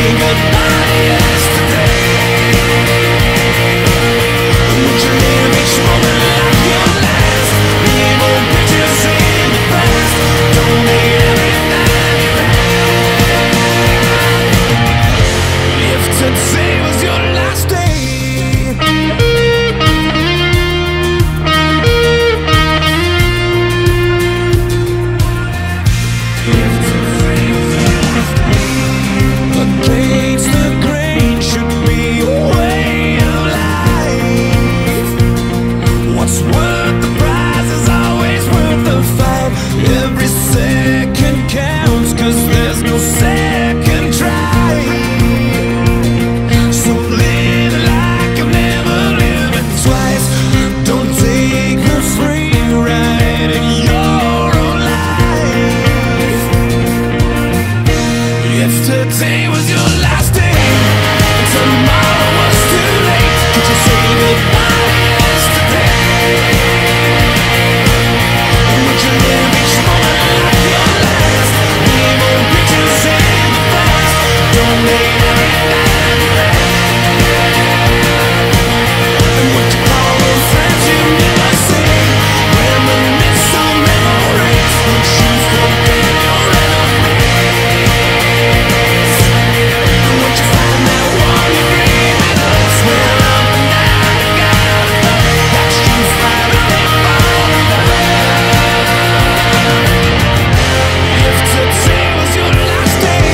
goodbye yesterday? Would you live each moment like your last? Leave old pictures in the past. Donate everything you had. If today was your last day, against the grain should be a way of life. What's worth the prize is always worth the fight. Every second counts, 'cause there's no second try. So live like I've never lived it twice. Don't take the free ride in your own life. If today was your last day, and tomorrow was too late, could you say goodbye yesterday? Would you live each moment like your last? Leave old pictures in the past. Donate everything you had. And would you call those friends you never see? Reminisce on memories. Would you forget your enemies? And would you find that one you dreamed of? Swear up and down you gotta know that you finally fall in love. If today was your last day,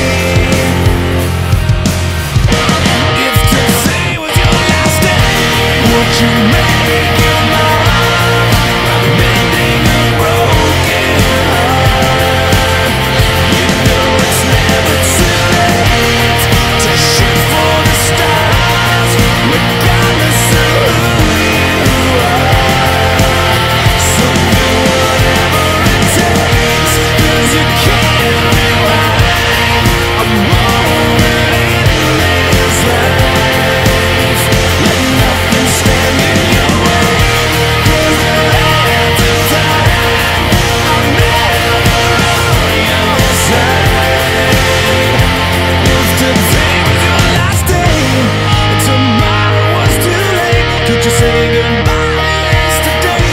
if today was your last day, would you make your mind by mending a broken heart? You know it's never too late to shoot for the stars, regardless of who you are. So do whatever it takes, 'cause you can't rewind a moment in this life. Let nothing stand in your way, 'cause we're out of time. I'm never on your side. If today was your last day, and tomorrow was too late, could you say goodbye yesterday?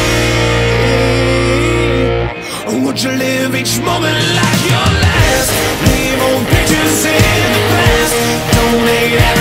Or would you live each moment like your last? Leave old pictures in the past. Donate everything